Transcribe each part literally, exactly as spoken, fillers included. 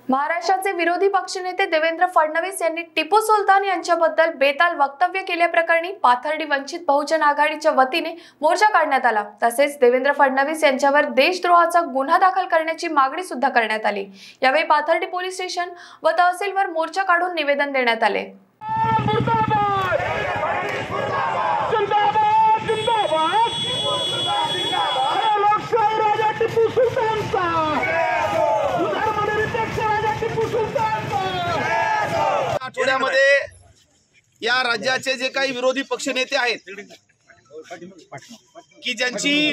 महाराष्ट्राचे विरोधी पक्षनेते देवेंद्र फडणवीस यांनी टिपू सुलतान यांच्याबद्दल बेताल वक्तव्य केल्याप्रकरणी पाथर्डी वंचित बहुजन आघाडीच्या वतीने मोर्चा काढण्यात आला। तसेच देवेंद्र फडणवीस यांच्यावर देशद्रोहाचा गुन्हा दाखल करण्याची मागणी सुद्धा करण्यात आली। यावेळी पाथर्डी पोलीस स्टेशन व तहसीलवर मोर्चा काढून निवेदन देण्यात आले। आठवड्यामध्ये या राज्याचे जे काही विरोधी पक्षनेते आहेत की ज्यांची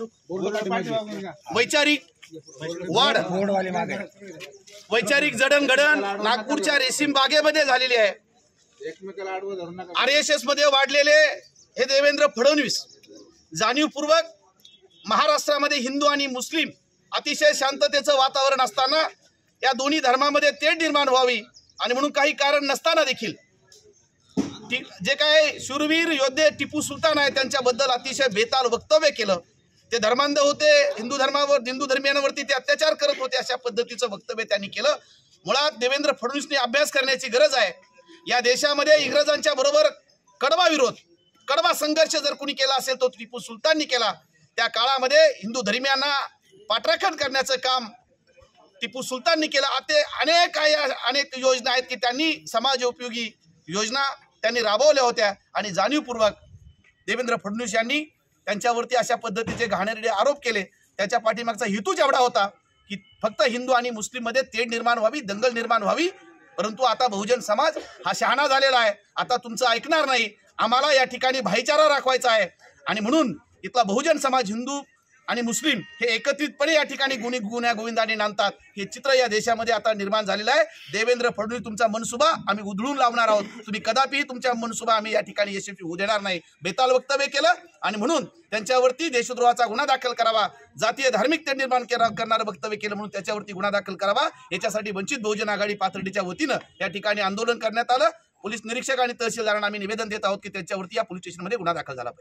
वैचारिक वाढ वैचारिक जडणघडण नागपूरच्या रेशीम बागेमध्ये झालेली आहे। आर एस एस मध्ये वाढलेले हे देवेंद्र फडणवीस जाणीवपूर्वक महाराष्ट्रामध्ये हिंदू आणि मुस्लिम अतिशय शांततेचं वातावरण असताना या दोन्ही धर्मामध्ये तेढ निर्माण व्हावी आणि म्हणून काही कारण नसताना देखील जे काय शूरवीर योद्धे टिपू सुलतान आहे त्यांच्याबद्दल अतिशय बेताल वक्तव्य केलं। ते धर्मांध होते, हिंदू धर्मावर हिंदू धर्मियांवरती ते अत्याचार करत होते, अशा पद्धतीचं वक्तव्य त्यांनी केलं। मुळात देवेंद्र फडणवीसने अभ्यास करण्याची गरज आहे। या देशामध्ये इंग्रजांच्या बरोबर कडवा विरोध कडवा संघर्ष जर कोणी केला असेल तो टिपू सुलताननी केला। त्या काळामध्ये हिंदू धर्मियांना पाठराखण करण्याचं काम टिपू सुलताननी केलं। आता अनेक अनेक योजना आहेत की त्यांनी समाज उपयोगी योजना त्यांनी राबवल्या होत्या आणि जाणीवपूर्वक देवेंद्र फडणवीस यांनी त्यांच्यावरती अशा पद्धतीचे घाणेरडे आरोप केले। त्याच्या पाठीमागचा हेतूच एवढा होता की फक्त हिंदू आणि मुस्लिम मध्ये तेढ निर्माण व्हावी, दंगल निर्माण व्हावी। परंतु आता बहुजन समाज हा शहाणा झालेला आहे, आता तुमचं ऐकणार नाही। आम्हाला या ठिकाणी भाईचारा राखवायचा आहे आणि म्हणून इथला बहुजन समाज हिंदू आणि मुस्लिम हे एकत्रितपणे या ठिकाणी गुणी गुन्ह्या गोविंदाने नांदतात हे चित्र या देशामध्ये आता निर्माण झालेलं आहे। देवेंद्र फडणवीस तुमचा मनसुबा आम्ही उधळून लावणार आहोत, तुम्ही कदापि तुमच्या मनसुबा आम्ही या ठिकाणी यशस्वी होऊ देणार नाही। बेताल वक्तव्य केलं आणि म्हणून त्यांच्यावरती देशद्रोहाचा गुन्हा दाखल करावा, जातीय धार्मिक तेढ निर्माण करणारं वक्तव्य केलं म्हणून त्याच्यावरती गुन्हा दाखल करावा। याच्यासाठी वंचित बहुजन आघाडी पाथर्डीच्या वतीनं या ठिकाणी आंदोलन करण्यात आलं। पोलीस निरीक्षक आणि तहसीलदारांना आम्ही निवेदन देत आहोत की त्यांच्यावरती या पोलीस स्टेशनमध्ये गुन्हा दाखल झाला पाहिजे।